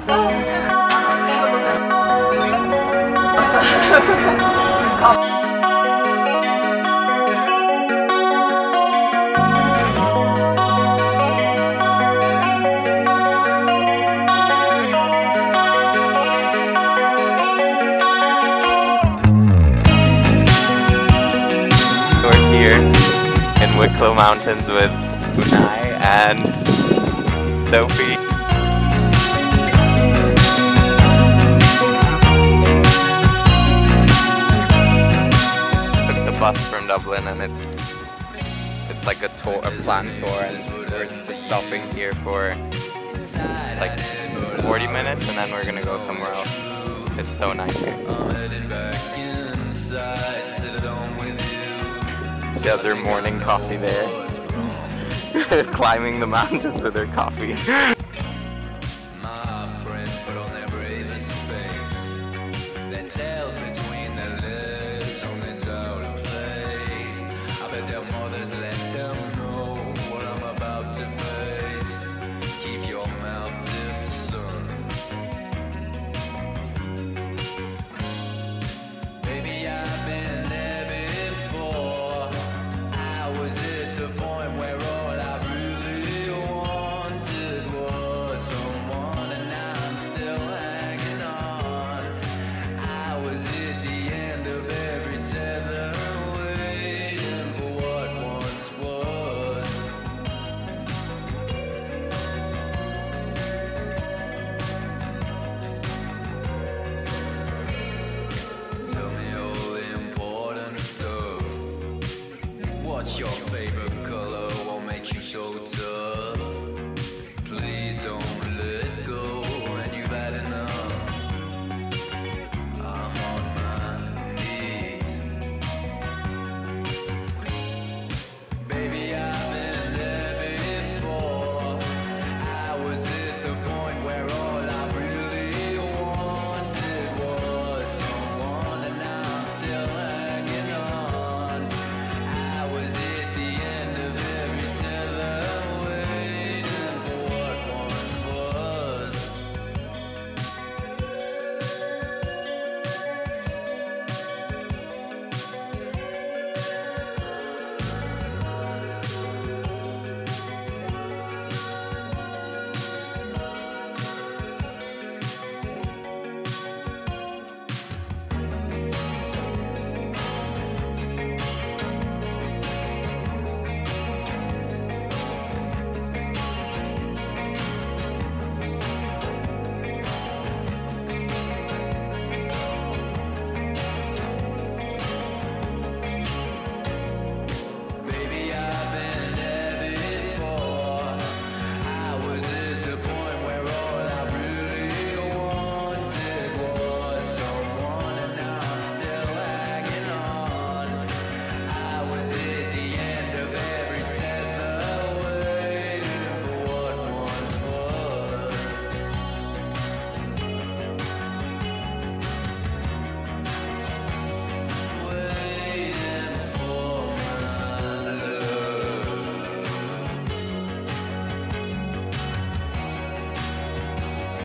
We're here in Wicklow Mountains with Unai and Sophie. Took the bus from Dublin, and it's like a tour, a planned tour, and we're just stopping here for like 40 minutes, and then we're gonna go somewhere else. It's so nice here. She has her morning coffee there. Climbing the mountains with her coffee. What's your favorite